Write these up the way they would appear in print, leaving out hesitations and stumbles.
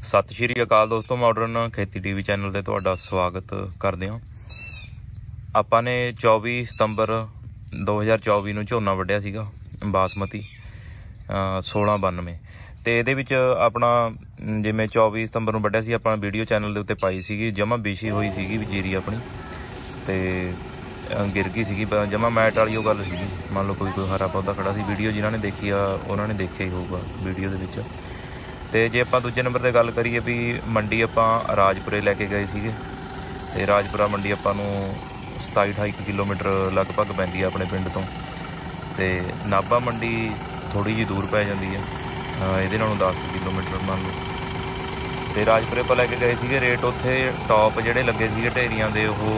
सत श्री अकाल दोस्तों, मॉडर्न खेती टीवी चैनल ते तुहाडा स्वागत करदे हां। आपां ने 24 सितंबर 2024 नूं झोना वड्ढिया सीगा बासमती 1692 ते इहदे विच अपना जिवें 24 सितंबर नूं वड्ढिया सी आपां वीडियो चैनल दे उत्ते पाई सीगी। जमा बिछी होई सीगी जीरी अपनी ते गिर गई सीगी जमा मैट वाली गल सीगी। मान लो कोई हरा पौधा खड़ा सी। वीडियो जिन्हां ने देखी आ उन्हां ने देखिया ही होऊगा वीडियो दे विच। तो जे आप दूजे नंबर पर गल करिए भी मंडी आप राजपुरे लैके गए थे तो राजपुरा मंडी आपू 27-28 किलोमीटर लगभग पैंदी है अपने पिंड तो। नाभा मंडी थोड़ी जी दूर पै जाती है, ये 10 किलोमीटर मान लो। तो राजपुरे पर लैके गए थे। रेट उत्थे टॉप जोड़े लगे थे ढेरिया के वो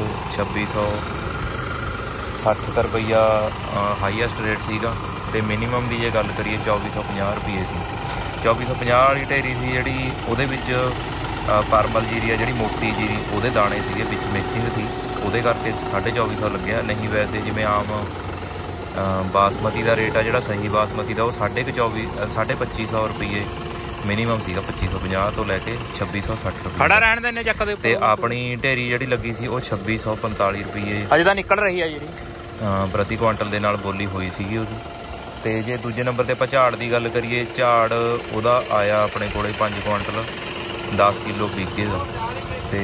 2660 रुपया हाईएस्ट रेट सीगा। तो मिनीमम की जे गल करिए 2450 रुपये सी। 2450 वाली ढेरी सी जी, वो परमल जीरी है जी मोटी जीरी, वो दाने से मिक्सिंग थी, वो करके 2450 लग्या। नहीं वैसे जिमें आम बासमती का रेट है जो सही बासमती का वो 2500 रुपये मिनीमम सीगा। 2550 तो लैके 2660 रुपये। तो अपनी ढेरी जी लगी सी वो 2645 रुपये निकल रही है जी प्रति क्वांटल के नाल बोली हुई सी उसकी। तो जे दूजे नंबर पर झाड़ की गल करिए, झाड़ वह आया अपने को 5 क्वांटल 10 किलो बीघे का। तो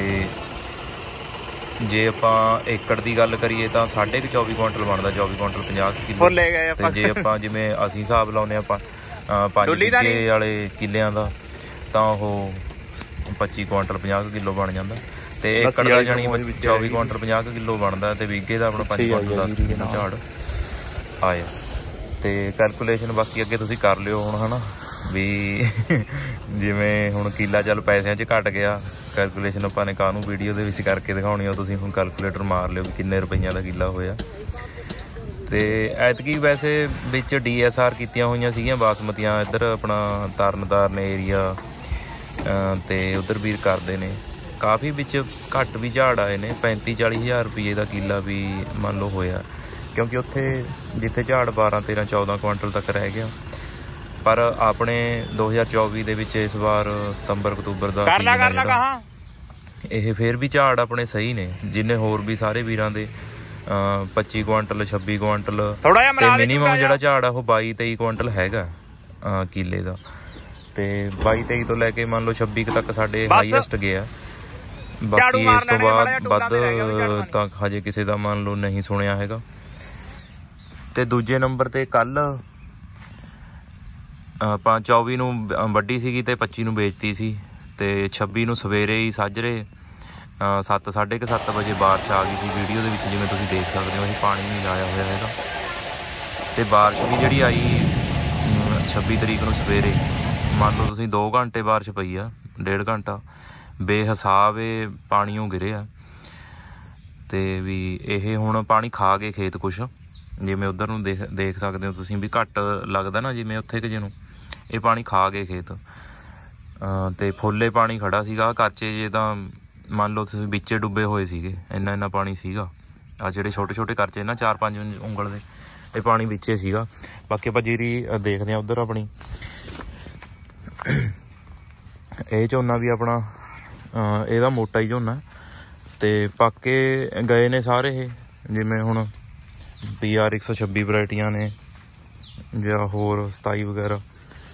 जे आप एकड़ की गल करिए तो 24.5 क्वांटल बनता, 24 क्वांटल 50 किलो। तो जे आप जिमें असी हिसाब लाने 5 बीघे वाले किलियां का तो वह 25 क्वांटल 50 किलो बन जाता। तो एकड़ का जानी 24 क्वांटल 50 किलो बनता। तो बीघे का अपना 5 क्वांटल 10 किलो झाड़ आया। तो कैलकुलेशन बाकी अगे तुसीं कर लियो हुण, है ना भी जिमें हुण किला चल पैसों च घट गया। कैलकुलेशन आपां ने काहनूं वीडियो दे विच करके दिखाउणी आ, तुसीं हुण कैलकुलेटर मार लियो भी किन्ने रुपइयां दा किला होया। तो ऐतकी वैसे विच DSR कीतियां होईयां सीगीयां बासमतियां इधर अपना तरनतारन एरिया ते उधर भी करदे ने काफ़ी। विच घट भी झाड़ आए ने 35-40 हज़ार रुपये का किला भी मान लो होया, क्योंकि उत्थे जिथे झाड़ 12-13-14 क्वांटल तक रह गया। पर अपने 2024 दे विच इस बार सितंबर अक्तूबर का ये फिर भी झाड़ अपने सही ने, जिन्हें होर भी सारे वीरां दे 25 क्वांटल 26 क्वांटल ते मिनीमम जिहड़ा झाड़ आ 22-23 क्वांटल हैगा किले का। तो 22-23 तो लैके मान लो 26 तक साडे हाईएस्ट गया। बाकी इस तो बाद वध तां हजे किसी का मान लो नहीं सुनिया हैगा। तो दूजे नंबर पर कल ਆਪਾਂ 24 ਨੂੰ ਵੱਢੀ ਸੀਗੀ ਤੇ 25 ਨੂੰ ਵੇਚਤੀ ਸੀ। ਤੇ 26 ਨੂੰ ਸਵੇਰੇ ਹੀ ਸਾਜਰੇ 7-7:30 ਵਜੇ ਬਾਰਿਸ਼ ਆ ਗਈ ਸੀ। ਵੀਡੀਓ ਦੇ ਵਿੱਚ ਜਿਵੇਂ ਤੁਸੀਂ ਦੇਖ ਸਕਦੇ ਹੋ, ਅਸੀਂ ਪਾਣੀ ਨਹੀਂ ਲਾਇਆ ਹੋਇਆ ਹੈਗਾ। ਤੇ ਬਾਰਿਸ਼ ਵੀ ਜਿਹੜੀ ਆਈ 26 ਤਰੀਕ ਨੂੰ ਸਵੇਰੇ, ਮੰਨ ਲਓ ਤੁਸੀਂ 2 ਘੰਟੇ ਬਾਰਿਸ਼ ਪਈ ਆ, 1.5 ਘੰਟਾ ਬੇਹਿਸਾਬ ਇਹ ਪਾਣੀਓਂ ਗਿਰਿਆ। ਤੇ ਵੀ ਇਹ ਹੁਣ ਪਾਣੀ ਖਾ ਕੇ ਖੇਤ ਕੁਛ जिमें उधर नूं देख सकते हो तुसीं भी घट लगता ना, जिमें उत्थे कि नूं ये पानी खा गए खेत। तो फुल्ले पानी खड़ा सीगा करचे जे तां मान लो तुसीं विचे डुबे होए सीगे, इन्ना पानी सीगा। आ जिहड़े छोटे छोटे करचे ना 4-5 उंगल दे, ये पानी विचे सीगा। बाकी आपां जीरी देखदे हां उधर अपनी ये झोना भी अपना ਇਹਦਾ मोटा ही झोना। तो पक्के गए ने सारे ये, जिमें हुण PR 126 वरायटियां ने या होर 27 वगैरह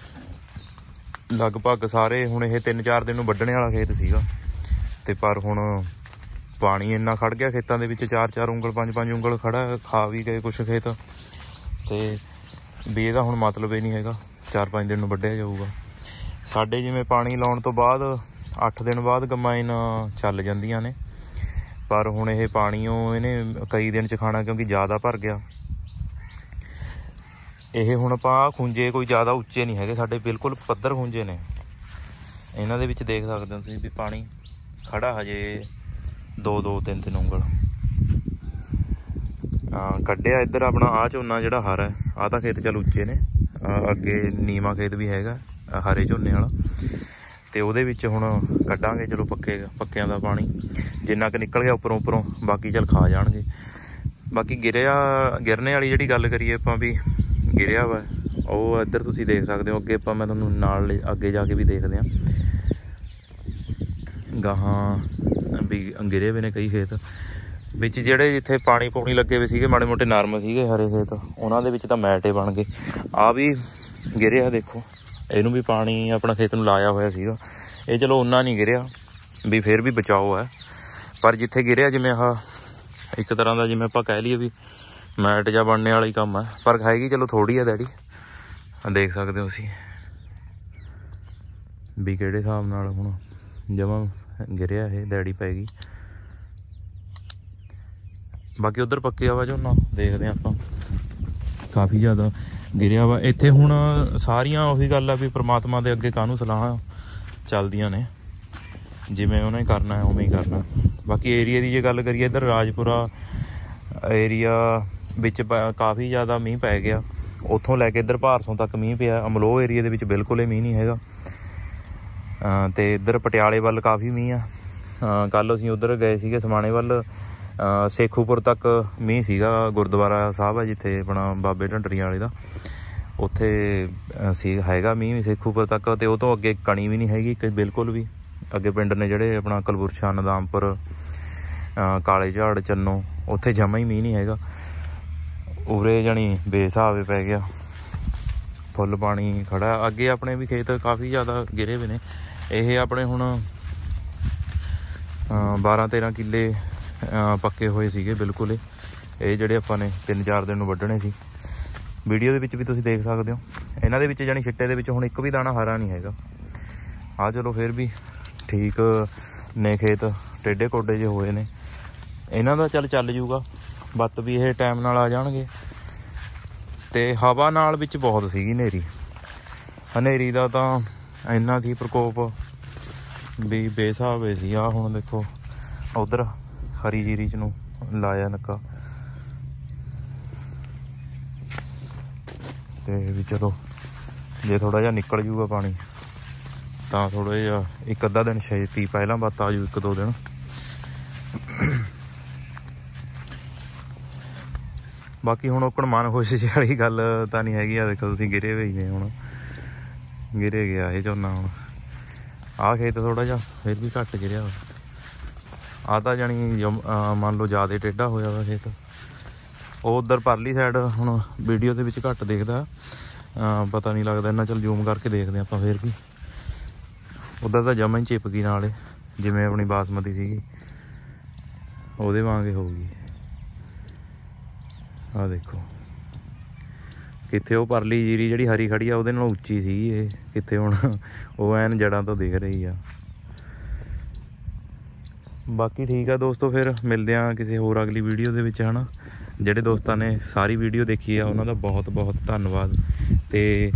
लगभग सारे। हुण ये 3-4 दिन वड्ढणे वाला खेत सीगा, ते पर हुण पानी इन्ना खड़ गया खेतों के विच, 4-4 उंगल 5-5 उंगल खड़ा, खा भी गए कुछ खेत। तो भी इहदा हुण मतलब ये नहीं हैगा 4-5 दिन वड्ढिया जाऊगा। साडे जिवें पानी लाउण तो बाद 8 दिन बाद कंबाइन चल जांदियां ने, पर हुण ये पाणीओ इन्हें कई दिन च खाना क्योंकि ज़्यादा भर गया। ये हुण आपां खुंजे कोई ज़्यादा उच्चे नहीं है, साडे बिल्कुल पद्धर खुंजे ने। इन्हां दे विच देख सकदे हो तुसीं भी पानी खड़ा हजे 2-3 उंगल कड्ढिया। इधर अपना आ झोना जिहड़ा हरा है, आ तां खेत चल उच्चे ने, अगे नीवा खेत भी हैगा हरे झोने वाला। तो वो हुण कड्डांगे चलो पक्कियां दा पानी जिन्ना क निकल गया उपरों बाकी चल खा जाणगे। बाकी गिरने वाली जिहड़ी गल करिए आपां भी गिरिया वा ਉਹ ਇੱਧਰ ਤੁਸੀਂ ਦੇਖ ਸਕਦੇ ਹੋ। ਅੱਗੇ ਆਪਾਂ ਮੈਂ ਤੁਹਾਨੂੰ ਨਾਲ ਅੱਗੇ ਜਾ ਕੇ ਵੀ ਦੇਖਦੇ ਹਾਂ। ਗਾਹਾਂ ਵੀ ਗਿਰੇ ਵੇ ਨੇ ਕਈ ਖੇਤ ਵਿੱਚ, ਜਿਹੜੇ ਜਿੱਥੇ ਪਾਣੀ ਪੂਣੀ ਲੱਗੇ ਹੋਏ ਸੀਗੇ ਮਾੜੇ ਮੋਟੇ ਨਰਮ ਸੀਗੇ ਹਰੇ ਖੇਤ, ਉਹਨਾਂ ਦੇ ਵਿੱਚ ਤਾਂ ਮੈਟੇ ਬਣ ਗਏ। ਆਹ ਵੀ ਗਿਰਿਆ ਦੇਖੋ, ਇਹਨੂੰ ਵੀ ਪਾਣੀ ਆਪਣਾ ਖੇਤ ਨੂੰ ਲਾਇਆ ਹੋਇਆ ਸੀਗਾ। ਇਹ ਚਲੋ ਓਨਾ ਨਹੀਂ ਗਿਰਿਆ ਵੀ ਫਿਰ ਵੀ ਬਚਾਓ ਹੈ, ਪਰ ਜਿੱਥੇ ਗਿਰਿਆ ਜਿਵੇਂ ਆਹ ਇੱਕ ਤਰ੍ਹਾਂ ਦਾ ਜਿਵੇਂ ਆਪਾਂ ਕਹਿ ਲਈਏ ਵੀ ਮੈਟ ਜਾਂ ਬਣਨੇ ਵਾਲਾ ਹੀ ਕੰਮ ਹੈ, ਪਰ ਖਾਏਗੀ ਚਲੋ ਥੋੜ੍ਹੀ ਆ ਡੈਡੀ। ਦੇਖ ਸਕਦੇ ਹੋ ਤੁਸੀਂ ਵੀ ਕਿਹੜੇ ਹਿਸਾਬ ਨਾਲ ਹੁਣ ਜਮਾਂ ਗਿਰਿਆ ਇਹ, ਡੈਡੀ ਪੈ ਗਈ। ਬਾਕੀ ਉੱਧਰ ਪੱਕਿਆ ਵਾ ਝੋਨਾ, ਦੇਖਦੇ ਹਾਂ ਆਪਾਂ, ਕਾਫੀ ਜ਼ਿਆਦਾ ਗਿਰਿਆ ਵਾ ਇੱਥੇ। ਹੁਣ ਸਾਰੀਆਂ ਉਹੀ ਗੱਲ ਆ ਵੀ ਪ੍ਰਮਾਤਮਾ ਦੇ ਅੱਗੇ ਕਾਹਨੂੰ ਸਲਾਹਾਂ ਚੱਲਦੀਆਂ ਨੇ, ਜਿਵੇਂ ਉਹਨੇ ਕਰਨਾ ਹੈ ਉਵੇਂ ਹੀ ਕਰਨਾ। ਬਾਕੀ ਏਰੀਆ ਦੀ ਜੇ ਗੱਲ ਕਰੀਏ, ਇੱਧਰ ਰਾਜਪੁਰਾ ਏਰੀਆ ਵਿੱਚ ਕਾਫੀ ਜ਼ਿਆਦਾ ਮੀਂਹ ਪੈ ਗਿਆ, ਉੱਥੋਂ ਲੈ ਕੇ ਇੱਧਰ ਭਾਰਸੋਂ ਤੱਕ ਮੀਂਹ ਪਿਆ। ਅਮਲੋਹ ਏਰੀਆ ਦੇ ਵਿੱਚ ਬਿਲਕੁਲ ਹੀ ਮੀਂਹ ਨਹੀਂ ਹੈਗਾ। ਅਤੇ ਇੱਧਰ ਪਟਿਆਲੇ ਵੱਲ ਕਾਫੀ ਮੀਂਹ ਆ। ਕੱਲ੍ਹ ਅਸੀਂ ਉੱਧਰ ਗਏ ਸੀਗੇ ਸਮਾਣੇ ਵੱਲ, ਸੇਖੂਪੁਰ ਤੱਕ ਮੀਂਹ ਸੀਗਾ। ਗੁਰਦੁਆਰਾ ਸਾਹਿਬ ਹੈ ਜਿੱਥੇ ਆਪਣਾ ਬਾਬੇ ਢੰਡਰੀਆਂ ਵਾਲੇ ਦਾ, ਉੱਥੇ ਸੀ ਹੈਗਾ ਮੀਂਹ ਸੇਖੂਪੁਰ ਤੱਕ, ਅਤੇ ਉਹ ਤੋਂ ਅੱਗੇ ਕਣੀ ਵੀ ਨਹੀਂ ਹੈਗੀ ਬਿਲਕੁਲ ਵੀ। ਅੱਗੇ ਪਿੰਡ ਨੇ ਜਿਹੜੇ ਆਪਣਾ ਕਲਬੁਰਸ਼ਾ, ਨਦਾਮਪੁਰ, ਕਾਲੇ ਝਾੜ, ਚੰਨੋ, ਉੱਥੇ ਜਮਾ ਹੀ ਮੀਂਹ ਨਹੀਂ ਹੈਗਾ। ਉਰੇ ਜਾਣੀ ਬੇਹਿਸਾਬ ਪੈ ਗਿਆ, ਫੁੱਲ ਪਾਣੀ ਖੜਾ। ਅੱਗੇ ਆਪਣੇ ਵੀ ਖੇਤ ਕਾਫੀ ਜ਼ਿਆਦਾ ਗਿਰੇ ਹੋਏ ਨੇ। ਇਹ ਆਪਣੇ ਹੁਣ 12-13 ਕਿੱਲੇ ਪੱਕੇ ਹੋਏ ਸੀਗੇ ਬਿਲਕੁਲ। ਇਹ ਜਿਹੜੇ ਆਪਾਂ ਨੇ 3-4 ਦਿਨ ਨੂੰ ਵੱਢਣੇ ਸੀ, ਵੀਡੀਓ ਦੇ ਵਿੱਚ ਵੀ ਤੁਸੀਂ ਦੇਖ ਸਕਦੇ ਹੋ। ਇਹਨਾਂ ਦੇ ਵਿੱਚ ਜਾਣੀ ਛਿੱਟੇ ਦੇ ਵਿੱਚ ਹੁਣ ਇੱਕ ਵੀ ਦਾਣਾ ਹਰਾ ਨਹੀਂ ਹੈਗਾ। ਆਹ ਚਲੋ ਫਿਰ ਵੀ ਠੀਕ ਨੇ ਖੇਤ, ਟੇਢੇ ਕੋਡੇ ਜਿਹੇ ਹੋਏ ਨੇ। ਇਹਨਾਂ ਦਾ ਚੱਲ ਜੂਗਾ, ਬੱਤ ਵੀ ਇਹ ਟਾਈਮ ਨਾਲ ਆ ਜਾਣਗੇ। ਅਤੇ ਹਵਾ ਨਾਲ ਵਿੱਚ ਬਹੁਤ ਸੀਗੀ ਹਨੇਰੀ ਦਾ ਤਾਂ ਇੰਨਾ ਸੀ ਪ੍ਰਕੋਪ ਵੀ ਬੇਹਿਸਾਬ ਸੀ। ਆਹ ਹੁਣ ਦੇਖੋ ਉੱਧਰ ਹਰੀ ਜੀਰੀ 'ਚ ਨੂੰ ਲਾਇਆ ਨੱਕਾ, ਅਤੇ ਵੀ ਚਲੋ ਜੇ ਥੋੜ੍ਹਾ ਜਿਹਾ ਨਿਕਲ ਜੂਗਾ ਪਾਣੀ ਤਾਂ ਥੋੜ੍ਹਾ ਜਿਹਾ 1-ਅੱਧਾ ਦਿਨ ਛੇਤੀ ਪਹਿਲਾਂ ਬੱਤ ਆ ਜੂ, 1-2 ਦਿਨ। ਬਾਕੀ ਹੁਣ ਓਕਣ ਮਨ ਖੁਸ਼ ਵਾਲੀ ਗੱਲ ਤਾਂ ਨਹੀਂ ਹੈਗੀ। ਆ ਦੇਖੋ ਤੁਸੀਂ ਗਿਰੇ ਹੋਏ ਨੇ, ਹੁਣ ਗਿਰੇ ਗਿਆ ਇਹ ਝੋਨਾ। ਹੁਣ ਆਹ ਖੇਤ ਥੋੜ੍ਹਾ ਜਿਹਾ ਫਿਰ ਵੀ ਘੱਟ ਗਿਰਿਆ ਵਾ। ਆਹ ਤਾਂ ਜਾਣੀ ਮੰਨ ਲਓ ਜ਼ਿਆਦਾ ਟੇਢਾ ਹੋਇਆ ਵਾ ਖੇਤ। ਉਹ ਉੱਧਰ ਪਰਲੀ ਸਾਈਡ ਹੁਣ ਵੀਡੀਓ ਦੇ ਵਿੱਚ ਘੱਟ ਦਿਖਦਾ, ਪਤਾ ਨਹੀਂ ਲੱਗਦਾ ਇੰਨਾ। ਚੱਲ ਜ਼ੂਮ ਕਰਕੇ ਦੇਖਦੇ ਆਪਾਂ ਫਿਰ ਵੀ। ਉੱਧਰ ਤਾਂ ਜਮਾਂ ਹੀ ਚਿਪ ਗਈ ਨਾਲ, ਜਿਵੇਂ ਆਪਣੀ ਬਾਸਮਤੀ ਸੀਗੀ ਉਹਦੇ ਵਾਂਗੇ ਹੋਊਗੀ। ਆਹ ਦੇਖੋ ਕਿੱਥੇ ਉਹ ਪਰਲੀ ਜੀਰੀ ਜਿਹੜੀ ਹਰੀ ਖੜੀ ਆ ਉਹਦੇ ਨਾਲ ਉੱਚੀ ਸੀਗੀ ਇਹ, ਕਿੱਥੇ ਹੁਣ ਉਹ ਐਨ ਜੜ੍ਹਾਂ ਤੋਂ ਦਿਖ ਰਹੀ ਆ। ਬਾਕੀ ਠੀਕ ਆ ਦੋਸਤੋ, ਫਿਰ ਮਿਲਦੇ ਹਾਂ ਕਿਸੇ ਹੋਰ ਅਗਲੀ ਵੀਡੀਓ ਦੇ ਵਿੱਚ, ਹੈ ਨਾ। ਜਿਹੜੇ ਦੋਸਤਾਂ ਨੇ ਸਾਰੀ ਵੀਡੀਓ ਦੇਖੀ ਆ ਉਹਨਾਂ ਦਾ ਬਹੁਤ ਬਹੁਤ ਧੰਨਵਾਦ। ਅਤੇ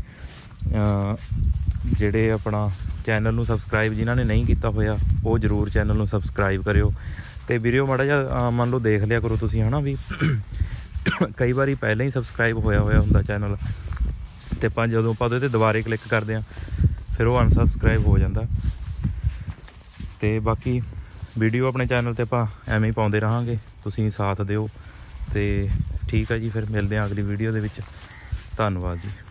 ਜਿਹੜੇ ਆਪਣਾ ਚੈਨਲ ਨੂੰ ਸਬਸਕ੍ਰਾਈਬ ਜਿਨ੍ਹਾਂ ਨੇ ਨਹੀਂ ਕੀਤਾ ਹੋਇਆ, ਉਹ ਜ਼ਰੂਰ ਚੈਨਲ ਨੂੰ ਸਬਸਕ੍ਰਾਈਬ ਕਰਿਓ। ਅਤੇ ਵੀਡੀਓ ਮਾੜਾ ਜਿਹਾ ਮੰਨ ਲਓ ਦੇਖ ਲਿਆ ਕਰੋ ਤੁਸੀਂ, ਹੈ ਨਾ। ਵੀ ਕਈ ਵਾਰੀ ਪਹਿਲਾਂ ਹੀ ਸਬਸਕ੍ਰਾਈਬ ਹੋਇਆ ਹੁੰਦਾ ਚੈਨਲ, ਅਤੇ ਜਦੋਂ ਆਪਾਂ ਉਹਦੇ 'ਤੇ ਦੁਬਾਰੇ ਕਲਿੱਕ ਕਰਦੇ ਹਾਂ ਫਿਰ ਉਹ ਅਨਸਬਸਕ੍ਰਾਈਬ ਹੋ ਜਾਂਦਾ। ਅਤੇ ਬਾਕੀ ਵੀਡੀਓ ਆਪਣੇ ਚੈਨਲ 'ਤੇ ਆਪਾਂ ਐਵੇਂ ਹੀ ਪਾਉਂਦੇ ਰਹਾਂਗੇ, ਤੁਸੀਂ ਸਾਥ ਦਿਓ। ਅਤੇ ਠੀਕ ਆ ਜੀ, ਫਿਰ ਮਿਲਦੇ ਹਾਂ ਅਗਲੀ ਵੀਡੀਓ ਦੇ ਵਿੱਚ। ਧੰਨਵਾਦ ਜੀ।